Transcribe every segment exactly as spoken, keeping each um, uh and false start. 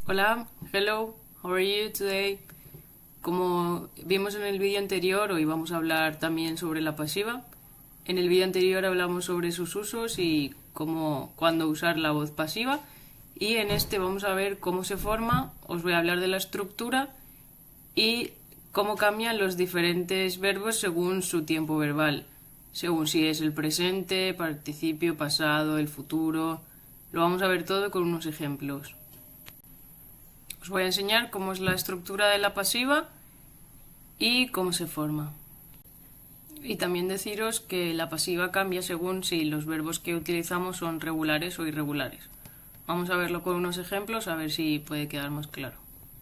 Hola, hello, how are you today? Como vimos en el vídeo anterior, hoy vamos a hablar también sobre la pasiva. En el vídeo anterior hablamos sobre sus usos y cómo, cuándo usar la voz pasiva. Y en este vamos a ver cómo se forma, os voy a hablar de la estructura y cómo cambian los diferentes verbos según su tiempo verbal. Según si es el presente, participio, pasado, el futuro. Lo vamos a ver todo con unos ejemplos. Os voy a enseñar cómo es la estructura de la pasiva y cómo se forma. Y también deciros que la pasiva cambia según si los verbos que utilizamos son regulares o irregulares. Vamos a verlo con unos ejemplos a ver si puede quedar más claro.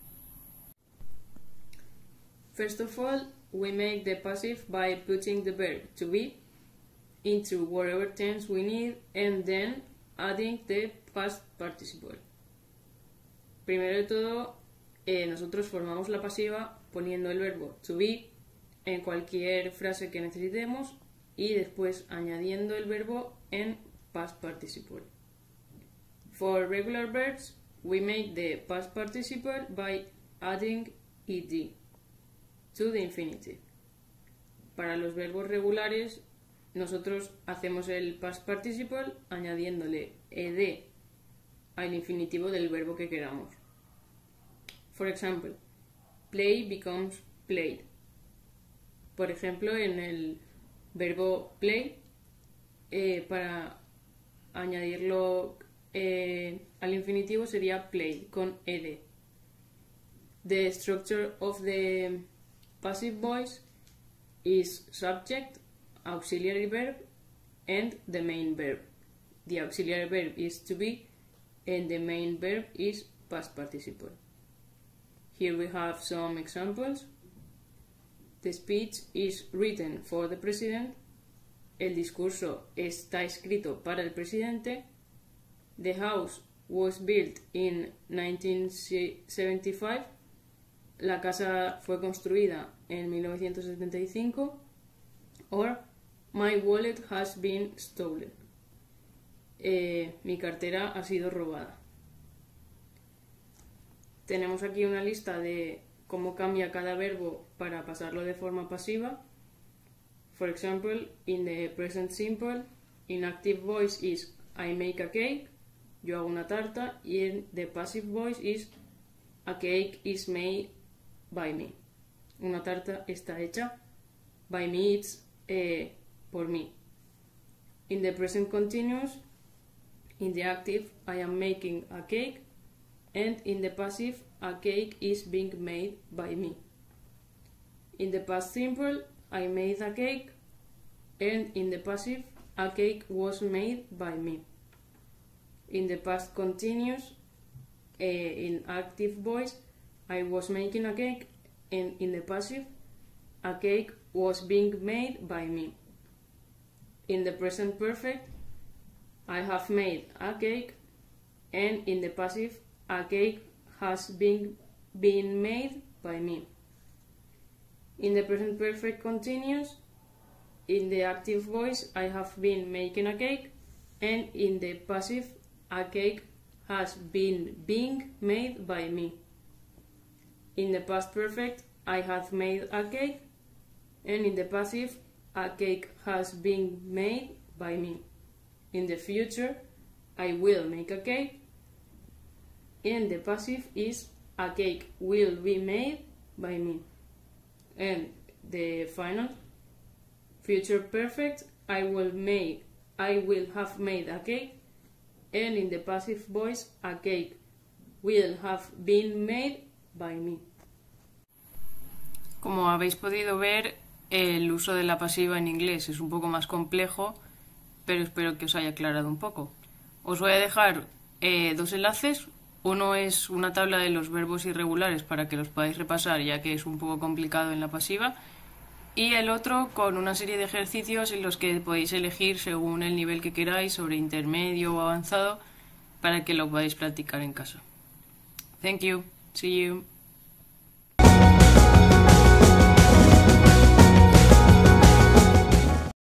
First of all, we make the passive by putting the verb to be into whatever tense we need and then adding the past participle. Primero de todo, eh, nosotros formamos la pasiva poniendo el verbo to be en cualquier frase que necesitemos y después añadiendo el verbo en past participle. For regular verbs, we make the past participle by adding ed to the infinitive. Para los verbos regulares, nosotros hacemos el past participle añadiéndole ed al infinitivo del verbo que queramos. For example, play becomes played. Por ejemplo, en el verbo play, eh, para añadirlo eh, al infinitivo sería played con ed. The structure of the passive voice is subject, auxiliary verb, and the main verb. The auxiliary verb is to be, and the main verb is past participle. Here we have some examples. The speech is written for the president. El discurso está escrito para el presidente. The house was built in nineteen seventy-five. La casa fue construida en mil novecientos setenta y cinco. Or, my wallet has been stolen. Eh, mi cartera ha sido robada. Tenemos aquí una lista de cómo cambia cada verbo para pasarlo de forma pasiva. For example, in the present simple, in active voice is I make a cake, yo hago una tarta, y en the passive voice is a cake is made by me. Una tarta está hecha by me, it's eh, por mí. In the present continuous, in the active I am making a cake, and in the passive a cake is being made by me. In the past simple, I made a cake, and in the passive a cake was made by me. In the past continuous, uh, in active voice, I was making a cake, and in the passive a cake was being made by me. In the present perfect, I have made a cake, and in the passive a cake has been, been made by me. In the present perfect continuous, in the active voice, I have been making a cake, and in the passive, a cake has been being made by me. In the past perfect, I have made a cake, and in the passive, a cake has been made by me. In the future, I will make a cake, and the passive is a cake will be made by me. And the final, future perfect, I will make, I will have made a cake, and in the passive voice, a cake will have been made by me. Como habéis podido ver, el uso de la pasiva en inglés es un poco más complejo, pero espero que os haya aclarado un poco. Os voy a dejar eh, dos enlaces. Uno es una tabla de los verbos irregulares para que los podáis repasar, ya que es un poco complicado en la pasiva. Y el otro con una serie de ejercicios en los que podéis elegir según el nivel que queráis, sobre intermedio o avanzado, para que lo podáis practicar en casa. Thank you. See you.